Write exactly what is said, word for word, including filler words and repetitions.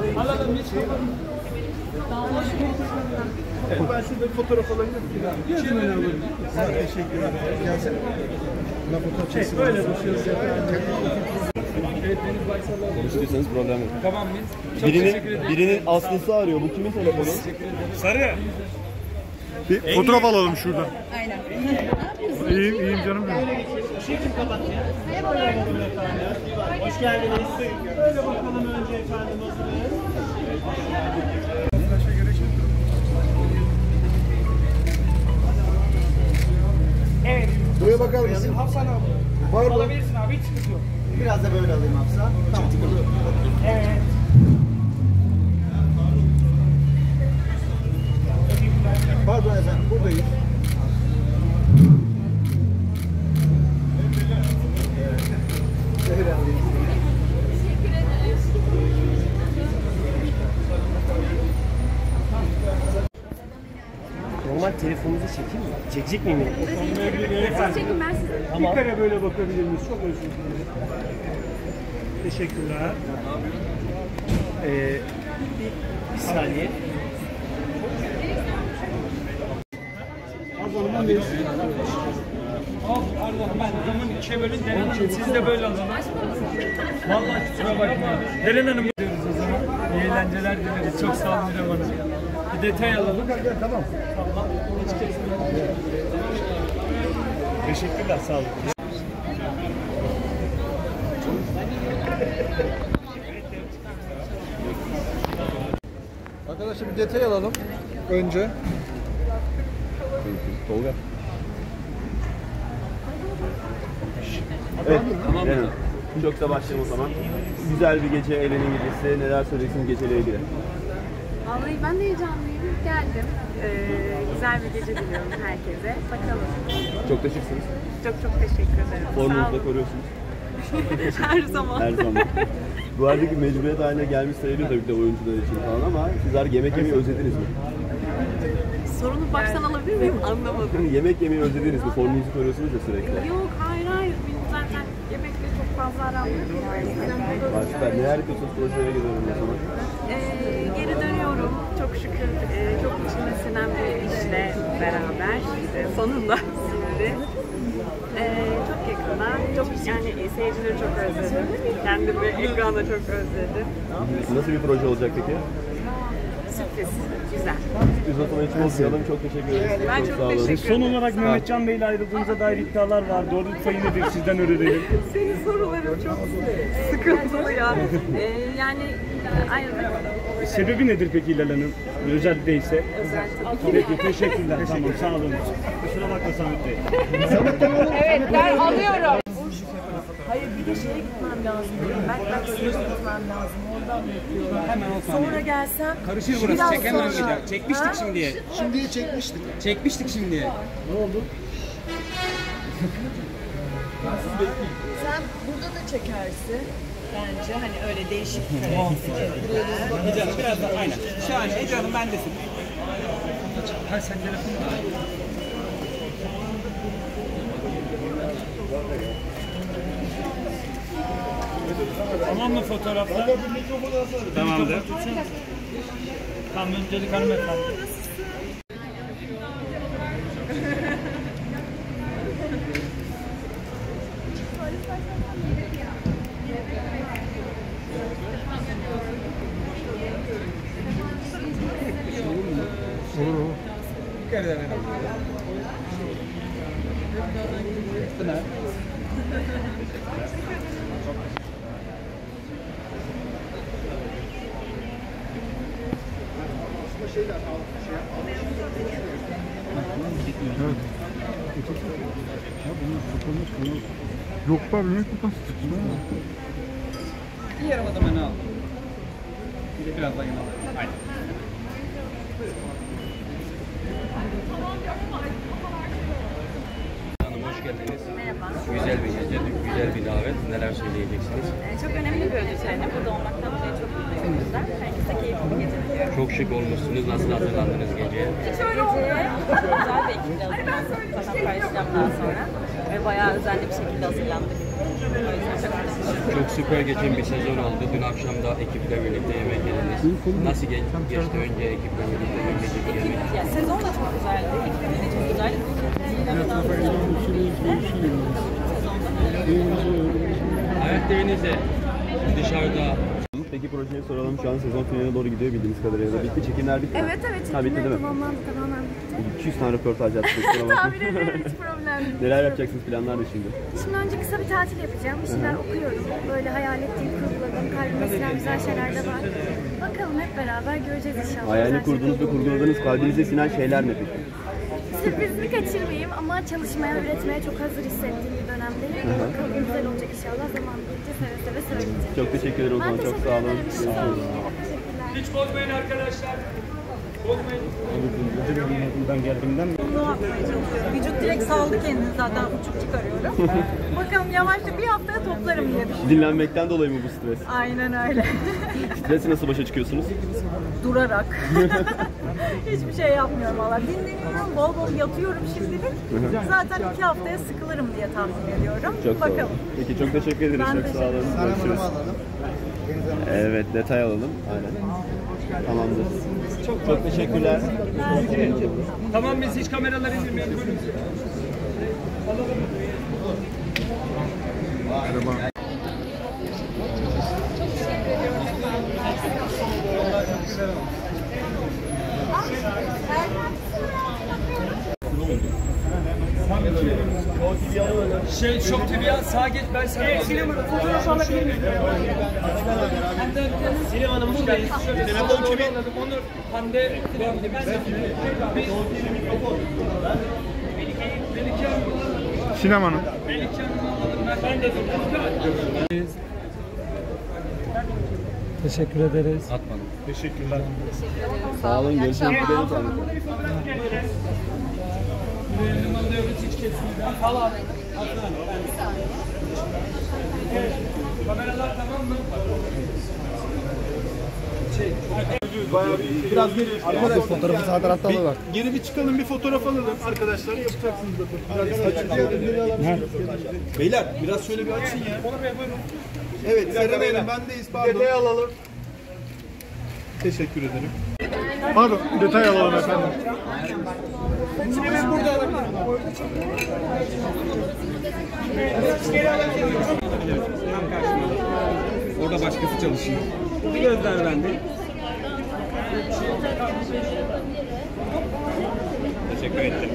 Alalım hiç kapatalım. Evet, ben şurada bir fotoğraf alabilir miyim? Yazın önemli. Teşekkür ederim. Gelsene. Buna fotoğraf çeksin. Böyle başlıyoruz. Evet, Deniz Baysal'la konuştuysanız problem yok. Tamam mıyız? Birinin, birinin Aslısı arıyor. Bu kimin telefonu? Sarı. Bir fotoğraf alalım şurada. Aynen. İyiyim, iyiyim canım benim. Çekim kapatın. Hoş geldiniz. Böyle bakalım önce efendim hazırlayın. Evet. Buraya bakar mısın? Hafsan abi. Pardon. Alabilirsin abi, hiç sıkıntı yok. Biraz da böyle alayım Hafsa. Tamam. Evet. Pardon efendim, buradayız. Şöyle alayım. Normal telefonunuzu çekeyim mi? Çekecek miyim? Çekin ben size. Bir kere böyle bakabilir miyiz? Çok özür dilerim. Teşekkürler. Ee, bir, bir saniye. Az zaman ne Of pardon, ben zaman ikiye bölün. Deren Hanım siz de böyle alın. Vallahi kusura bakmayın. Deren Hanım diyoruz o zaman. İyi eğlenceler dileriz. Çok sağ olun İrem Hanım. Bir detay alalım. Tamam. Teşekkürler, sağ olun. Arkadaşlar bir detay alalım. Önce. Tolga. Evet, tamam mı? Çok da başlayalım o zaman. Güzel bir gece, eğlenin gecesi. Neler söyleyeceksiniz geceyle ilgili? Vallahi ben de heyecanlıyım. Geldim. Ee, güzel bir gece diliyorum herkese. Bakalım. Çok da şıksınız. Çok çok teşekkür ederim. Sağ Formunuzu da olun. koruyorsunuz. Her zaman. Her zaman. Bu aradaki mecburiyet haline gelmiş sayılıyor tabii ki de oyuncular için falan ama sizler yemek yemeyi özlediniz mi? Sorunu baştan alabilir miyim? Anlamadım. Yemek yemeyi özlediniz mi? Formunuzu koruyorsunuz ya sürekli. Yok, hayır hayır. Benim zaten yemekle çok fazla aram yok. Var, süper. Neler yapıyorsunuz? Projeye gidiyorum o zaman. Ee, geri dönüyorum. Çok şükür e, çok içime sinen bir işle beraber. E, sonunda şimdi. E, çok yakında. Çok yani seyircileri çok özledim. Kendimi ekranda çok özledim. Nasıl bir proje olacak peki? Sürpriz. Güzel. Biz o zaman için okuyalım. Çok teşekkür ederiz. Ben çok sağ olun. teşekkür Son olarak Mehmetcan Bey ile ayrıldığınıza dair iddialar var. Doğruluk payı nedir? Sizden öğrenelim. Senin soruların çok sıkıntılı ya. E, yani ayrıca Sebebi nedir peki Hilal Hanım? Özel değilse. özel tabii ki. Peki, teşekkürler. Tamam, sağ olun. Kusura bakma Samet Bey. Evet, ben alıyorum. Hayır, bir de şeye gitmem lazım. Ben taksiye gitmem lazım. Oradan bekliyorlar. Hemen o saniye. Sonra gelsem. Karışır burası. Çekemem bir daha. Çekmiştik şimdiye. Şimdiye çekmiştik. Çekmiştik şimdiye. Ne oldu? Sen burada da çekersin. Bence hani öyle değişik karakter. Ece Hanım biraz daha aynen. Şahane. Ece Hanım bendesin. Ha sen telefonla. Tamam mı fotoğraflar? Tamamdır. Tamam, öncelik hanımefendi. Olur olur. Dikkat edin. Pınar. Yok abi, niye kapatsın? Bir yarım adım öne al. Bir de biraz daha yana al. Aynen. Hanım hoş geldiniz. Merhaba. Güzel bir gece, güzel bir davet. Neler söyleyeceksiniz? Ee, çok önemli bir ödül töreni. Burada olmaktan dolayı çok mutluyum. Güzel. Herkese keyifli bir gece diliyorum. Çok şık olmuşsunuz. Nasıl hazırlandınız geceye? Hiç öyle geceye güzel bir ekiple hazırlandık. Zaten paylaşacağım daha sonra. Ve bayağı özenli bir şekilde hazırlandık. Çok süper geçen bir sezon oldu. Dün akşam da ekiple birlikte yemek yediniz. Nasıl ge- geçti önce ekiple birlikte bir geceki yemek? Ya sezon da çok güzeldi. Ekibimiz de çok güzeldi. Hayat Deniz'e dışarıda. Peki projeyi soralım. Şu an sezon finaline doğru gidiyor bildiğimiz kadarıyla. Bitti, çekimler bitti. Evet evet, Ha, bitti değil mi? tamamlandı, tamamen bitti. iki yüz tane röportaj yaptık. Tahmin ederim, hiç problem değil. Neler yapacaksınız, planlar ne şimdi? Şimdi önce kısa bir tatil yapacağım. Bir şeyler okuyorum. Böyle hayal ettiğim, kurguladığım, kalbime sinen güzel şeyler de var. Bakalım hep beraber göreceğiz inşallah. Hayalini kurduğunuz ve kurguladığınız kalbinize sinen şeyler ne peki? Sürprizini kaçırmayayım ama çalışmaya, üretmeye çok hazır hissettiğim bir dönemdeyim. Bakalım güzel olacak inşallah. Zaman gelince seve seve söyleyeceğim. Çok teşekkür ederim o zaman. Ben Çok teşekkür sağ olun. ederim. Sağ olun. Teşekkürler. Hiç bozmayın arkadaşlar. Bozmayın. Ben geldiğimden Bunu atmaya çalışıyorum. Vücut direkt saldı kendini zaten uçuk çıkarıyorum. Bakalım yavaşça bir haftaya toplarım diye düşünüyorum. Dinlenmekten dolayı mı bu stres? Aynen öyle. Stresi nasıl başa çıkıyorsunuz? Durarak. Hiçbir şey yapmıyorum valla. Dinleniyorum, bol bol yatıyorum şimdilik. Zaten iki haftaya sıkılırım diye tahmin ediyorum. Çok sağ olun. Bakalım. Peki çok teşekkür ederiz. Ben çok sağ olun. teşekkür ederim. Görüşürüz. Evet, detay alalım. Aynen. Tamamdır. Çok, çok teşekkürler. Tamam, biz hiç kameraları indirmeyin. Buyurun. Şey, Şok T V'ye sağa geç, ben sana... Evet, Sinem Hanım, fotoğraf alabilir miyim? Sinem Hanım buradayız. Telefon kimi? Onur, Hande, ben de... Melike Hanım. Sinem Hanım. Melike Hanım, ben de... Teşekkür ederiz. Atmadım. teşekkürler. Sağ olun. Görüşmek üzere. Benim alıyoruz hiç kesinlikle. Al abi. Evet. Kameralar tamam mı? Şey, Biraz geri. Arkadaşlar fotoğrafı sağ tarafta alıyorlar. Geri bir çıkalım, bir fotoğraf alalım arkadaşlar. Yapacaksınız zaten. Beyler biraz şöyle bir açın ya. Evet, Seren Hanım bendeyiz. Pardon. Detay alalım. Teşekkür ederim. Pardon, detay alalım efendim. Sinema burada alabilirim. Orada başkası çalışıyor. Bu gözler bende. Teşekkür ederim.